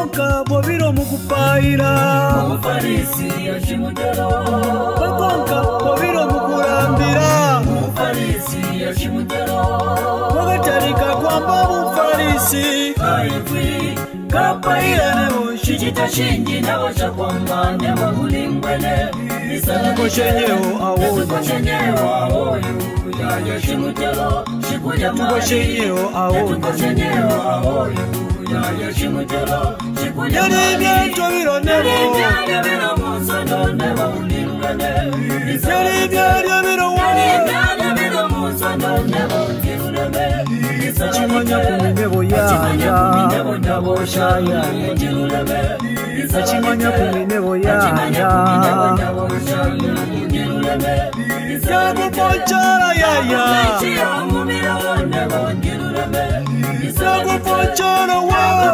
bakonka bobiro mukupaira Mufarisi yashimutero bakonka bobiro mukurambira Mufarisi yashimutero bagatarika kwamba mufarisi Kaifwi kapaira nebo shijita shingi nabo chakwamba nebo bulimbwene Tukoshenyeho awoyu Tukoshenyeho awoyu Yashimutero shikuya mari Tukoshenyeho awoyu Tukoshenyeho awoyu Yashimutero shikuya mari Yaribya tobiro nebo Yaribya biro musono nebo bulimbwene Yaribya biro Achimanya kumindebo yaya Achimanya kumindebo yaya Yakupochara yaya Yakupochara wa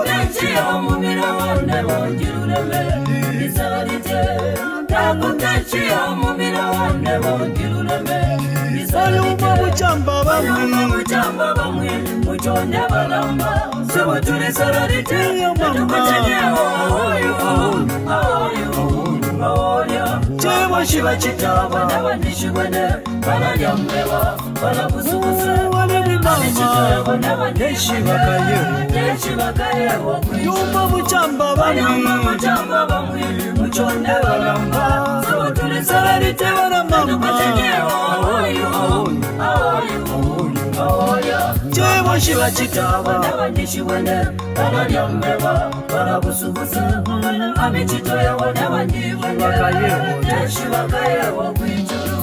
Ayuma muchamba bamwe Muchonde balamba Sebo tuli sararite Tukachenyeho Awoyo Chemo shiva chitaba Nabanishigwene Balalyambewa Balabusubusa Walebi mama Neshiva kayeho Yuma muchamba bamwe Muchonde balamba Sebo tuli sararite Tukachenyeho Chemo shiva chitaba Nabanishigwene Balalyambewa Balabusubusa Amichitoya Wanabanishigwene Neshiva kayeho kwijuru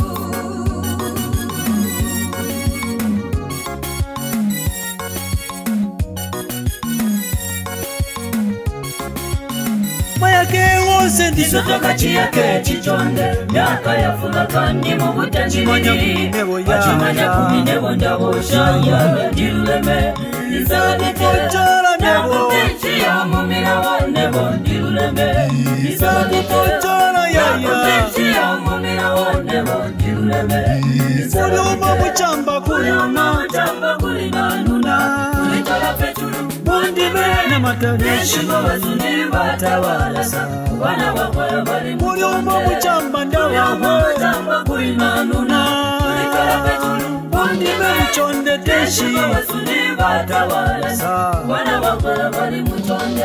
Mayake wose Ndisotoka chiyake chichonde Myaka ya fula kandi mubutanjiri Achimanya kumindebo ndaboshaya Ndiluleme Nizadite Nakutenchi ya mumira wanebo Ndiluleme Nizadite Nakutenchi ya mumira wanebo Ndiluleme Kuluma muchamba kuluma kulinanuna Kulitala petulu Bundime Namataneshi Wazuni batawalasa Wana wakwaya bali Kuluma muchamba ndawawe Mutamba kulinanuna Kulitala petulu Bundime Mchonde teshi Wazuni batawalasa Wana wakwaya bali mchonde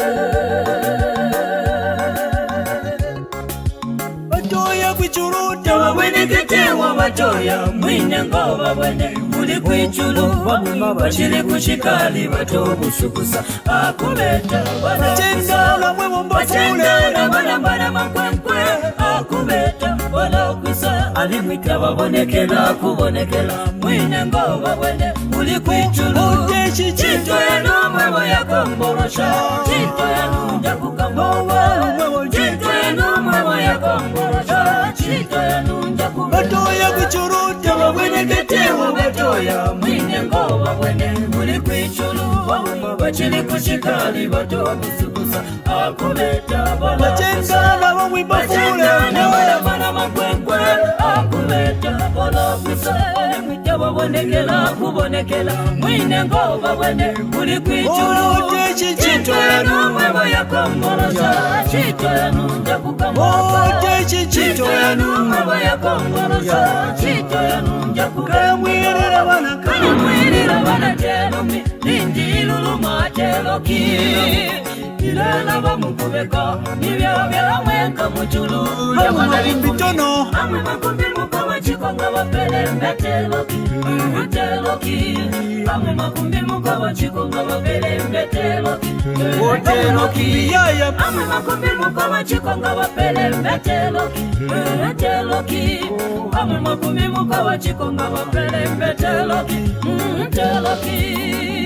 Batoya kwichuruta Wawene ketewa batoya Mwine ngoba wene Muli kwichulu Bachili kushikali batobusukusa Akumeta Chendala mwemo mbafule Chendala wanambana makwenkwe Akumeta wala kwisa Alimwika wabonekela kubonekela Mwine ngoba wene Muli kwichulu Uteshi Chito yanu mwewo yako mborosha Chito yanu njakukambowa Chito yanu mwewo yako mborosha Chito yanu njakukambowa Batoya kwichuruta Wawene ketewa batoya Mwine ngoba wene Muli kwichulu Bachili kushikali batobusukusa Akumeta Chendala wamwi mbafule Chendala wanambana makwenkwe Akumeta wala kwisa Alimwita wabonekela kubonekela Mwine ngoba wene Muli kwichulu Uteshi Chito yanu mwewo yako mborosha Chito yanu njakukambowa Uteshi Chito yanu mwewo yako mborosha Chito yanu njakukambowa Kamwirira wana Kamwirira wana telomi Lindilulu mateloki Ilela bamukubeka Nibyabya mweka muchulu Bitono Amwe makumbi mukawa chikonga wapele mbeteloki Mbeteloki Amwe makumbi mukawa chikonga wapele mbeteloki Mbeteloki Yaya Amwe makumbi mukawa chikonga wapele mbeteloki Mbeteloki Amwe makumbi mukawa chikonga wapele mbeteloki Mbeteloki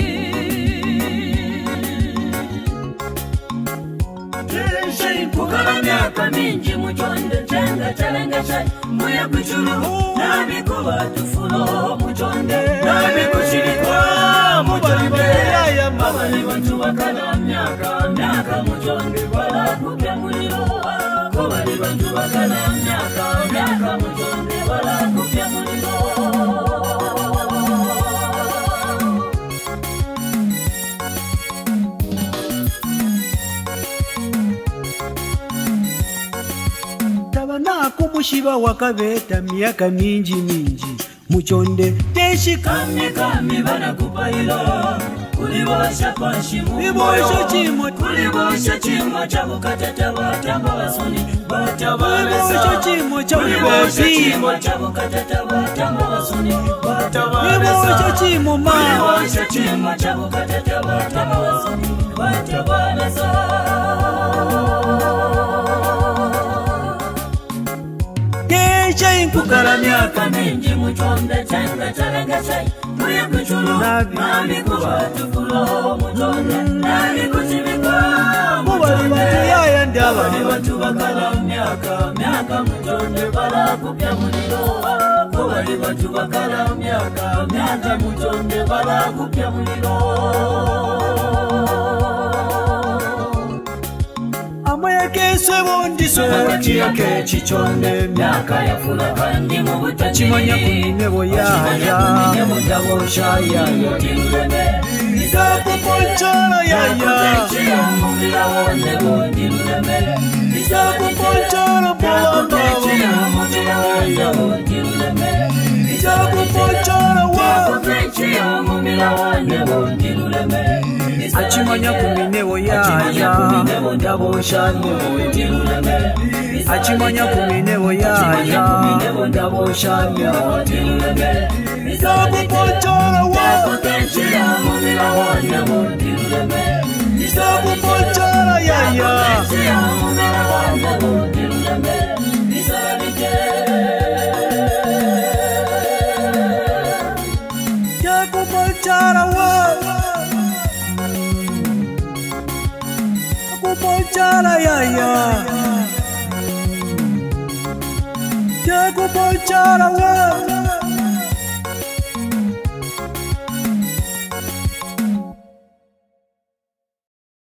Kukala miaka mingi muchonde Chenga chalengesha Muya kuchulu Nami kuwa tufulo muchonde Nami kushirikwa muchonde Mabali wantu wakala miaka muchonde Wala kupya muliro Kubali wantu wakala miaka muchonde Wala kupya muliro kushiba wakabeta miaka mingi mingi muchonde teshikami kami bana kupailo kulibosha pashimu libosha chimo kulibosha chimo chabukatata batamba basoni libosha chimo chabukatata chimo chabukatata batamba basoni libosha chimo ma libosha chimo chabukatata batamba basoni batabalasa kukala miaka mingi muchonde changa chalenga chai muya kuchulu nami kubatufulo muchonde nami kuchibika muchonde yaya ndaba ni watu bakala miaka muchonde bala kupya muliro kubali watu bakala miaka muchonde bala kupya muliro keswe bondiso yake chichonde miaka ya fula kandi mu butati chimanya kunine boyaya mudabo shaya yotilene isapo ponchara yaya mumila wonde bondireme isapo ponchara baba mumila wonde bondireme isapo ponchara wa mumila wonde bondireme achimanya kunine boyaya mudabo shaya achimanya kumine boyaya mudabo shaya yotilene isapo ponchara wa mumila wonde bondireme isapo ponchara yaya mumila wonde bondireme isapo ponchara wa Ponchara yaya Jago ponchara wa